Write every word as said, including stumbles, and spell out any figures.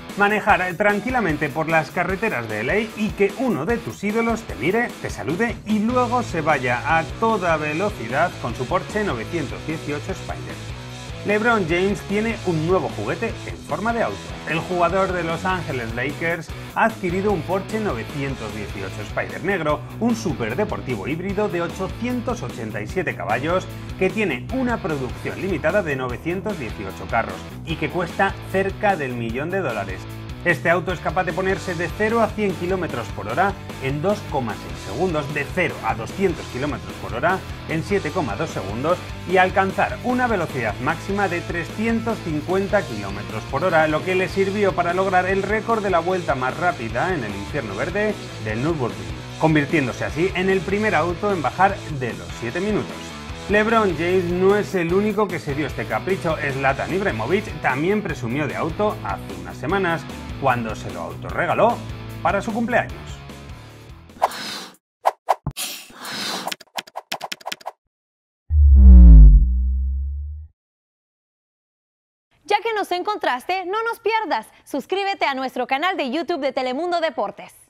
Manejar tranquilamente por las carreteras de L A y que uno de tus ídolos te mire, te salude y luego se vaya a toda velocidad con su Porsche novecientos dieciocho Spider. LeBron James tiene un nuevo juguete en forma de auto. El jugador de Los Ángeles Lakers ha adquirido un Porsche novecientos dieciocho Spider negro, un superdeportivo híbrido de ochocientos ochenta y siete caballos que tiene una producción limitada de novecientos dieciocho carros y que cuesta cerca del millón de dólares. Este auto es capaz de ponerse de cero a cien kilómetros por hora en dos coma seis segundos, de cero a doscientos kilómetros por hora en siete coma dos segundos y alcanzar una velocidad máxima de trescientos cincuenta kilómetros por hora, lo que le sirvió para lograr el récord de la vuelta más rápida en el infierno verde del Nürburgring, convirtiéndose así en el primer auto en bajar de los siete minutos. LeBron James no es el único que se dio este capricho. Zlatan Ibrahimovic también presumió de auto hace unas semanas, cuando se lo autorregaló para su cumpleaños. Ya que nos encontraste, no nos pierdas. Suscríbete a nuestro canal de YouTube de Telemundo Deportes.